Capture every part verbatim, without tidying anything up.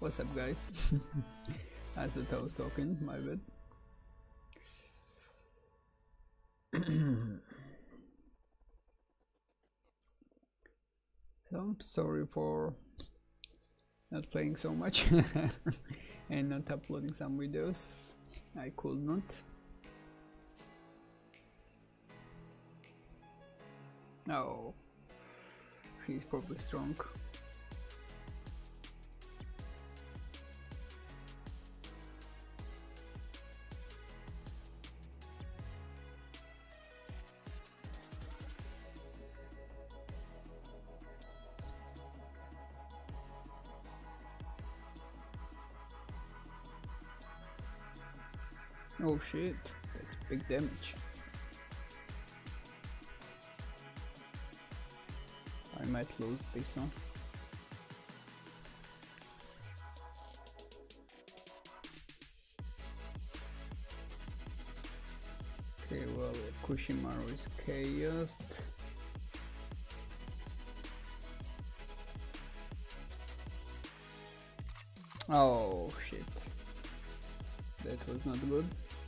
what's up, guys? I thought I was talking, my bad. So I'm sorry for not playing so much and not uploading some videos. I could not. No, she's probably strong. Oh shit, that's big damage. I might lose this one. Okay, well, Kushimaru is chaos. Oh shit, that was not good.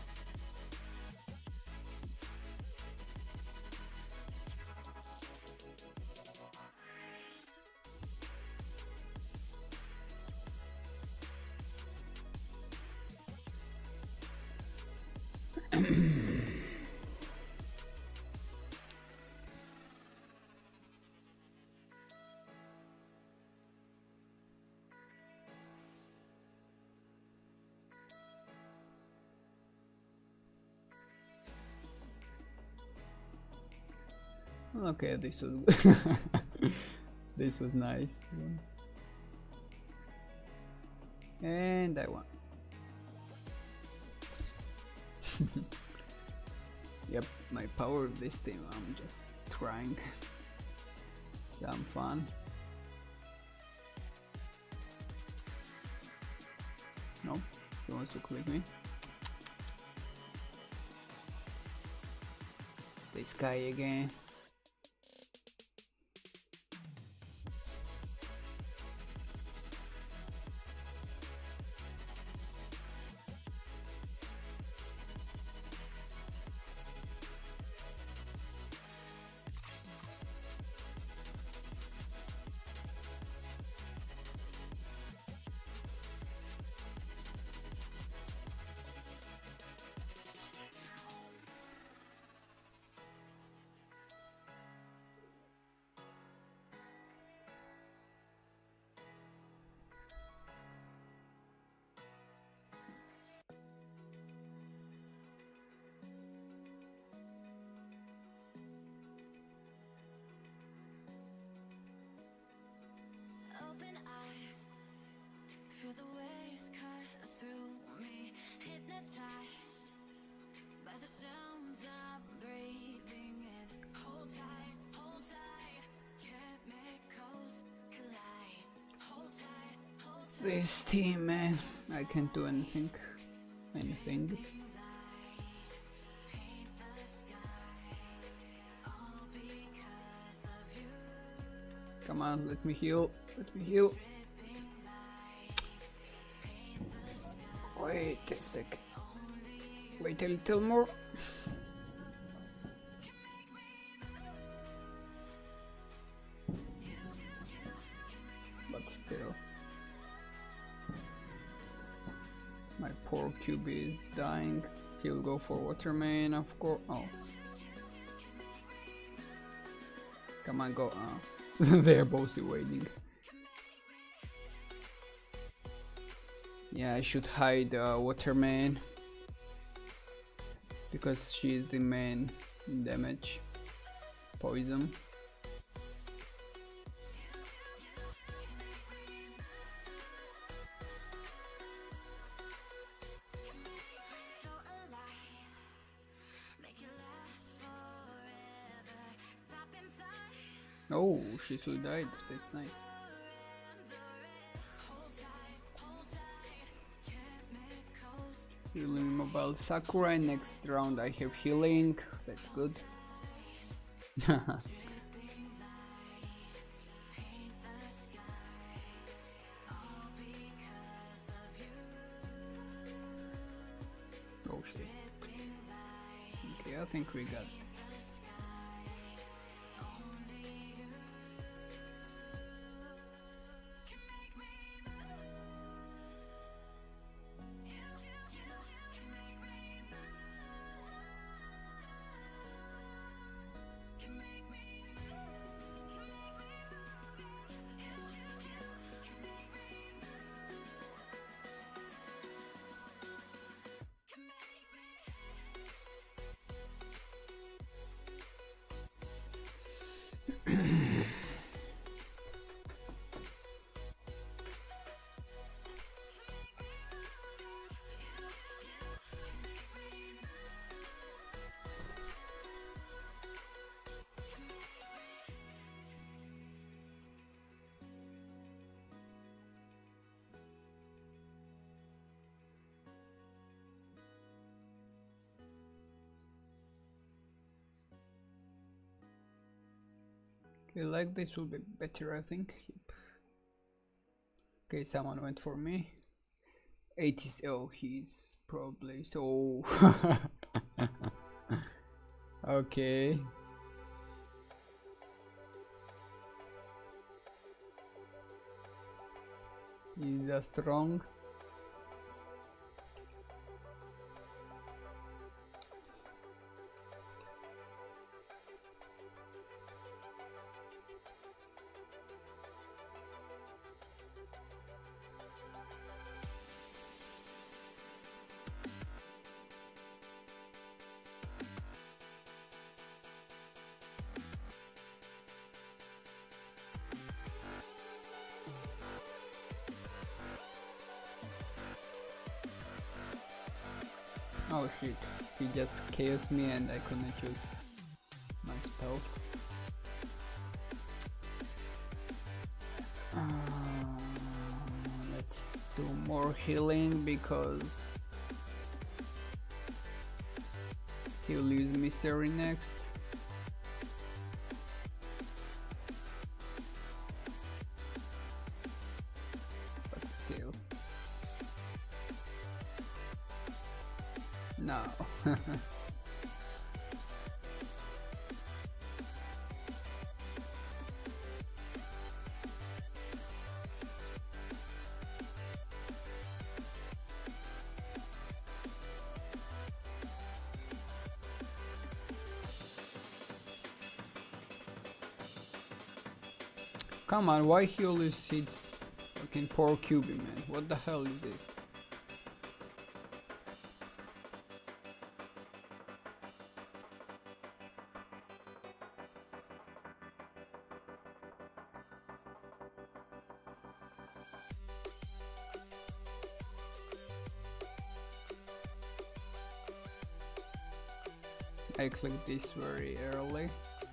Okay, this was this was nice. And I won. Yep, my power this team. I'm just trying some fun. Nope, he wants to click me. This guy again. Feel the waves cut through me, hypnotized by the sounds I'm breathing in. Hold tight, hold tight, chemicals collide. Hold tight, hold tight. This team, man, I can't do anything. Anything. Come on, let me heal. Let me heal. Wait a sec. Wait a little more. But still. My poor Q B is dying. He'll go for Waterman, of course. Oh. Come on, go. Oh. They're both waiting. Yeah, I should hide uh, Waterman because she's the main damage poison. Oh, she still died. That's nice. Healing mobile Sakurai. Next round I have healing. That's good. think we got this. Okay, like this will be better, I think. Yep. Okay, someone went for me. eighties. Oh, he's probably so. Okay. He's just wrong. Oh shit, he just chaosed me and I couldn't use my spells. Uh, let's do more healing because he'll use mystery next. But still. No. Come on, why he always hits fucking poor Cubey, man? What the hell is this? I clicked this very early.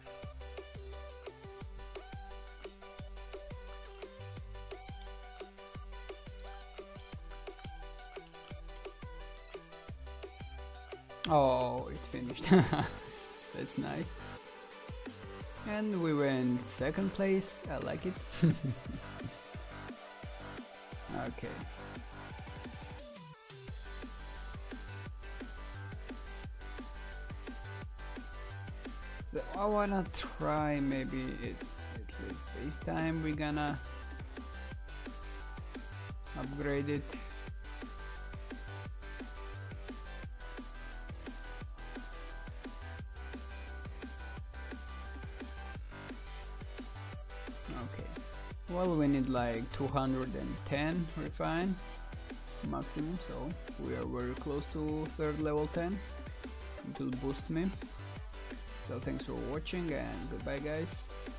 Oh, it finished. That's nice. And we went second place. I like it. Okay. So I wanna try maybe it, at least this time we're gonna upgrade it. Okay, well, we need like two hundred ten refine maximum, so we are very close to third level ten. It will boost me. So thanks for watching and goodbye, guys.